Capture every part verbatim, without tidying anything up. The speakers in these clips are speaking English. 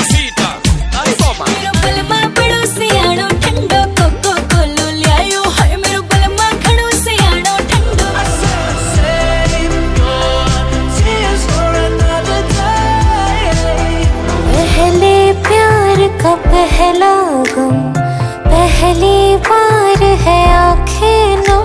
cosita. Ay, toma. मेरो बलमा बड़ो सियाणो ठंडो कोको कोलो लियायो हाय मेरो बलमा खड़ो सियाणो ठंडो पहले प्यार का पहला गम पहली बार है आँखें नम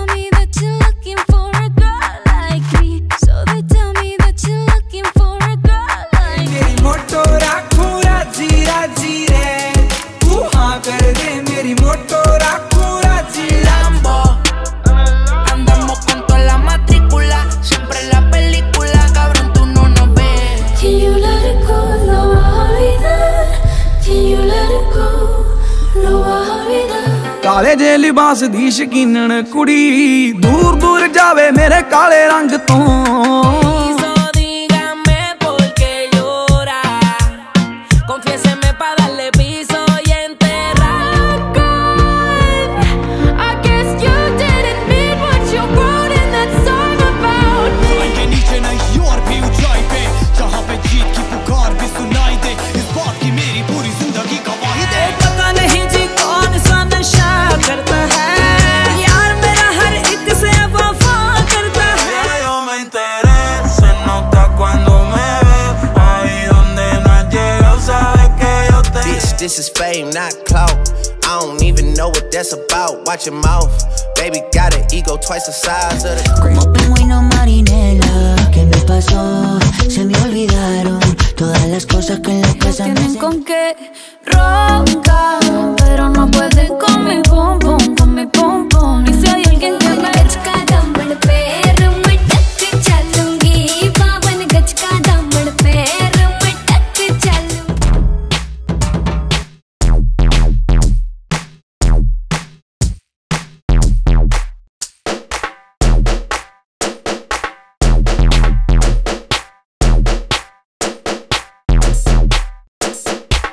काले जे लिबास दी शकीनन कुड़ी दूर दूर जावे मेरे काले रंग तो This is fame, not clout. I don't even know what that's about. Watch your mouth, baby got an ego twice the size of the Como pingüino marinela, ¿qué me pasó? Se me olvidaron todas las cosas que en la casa me con qué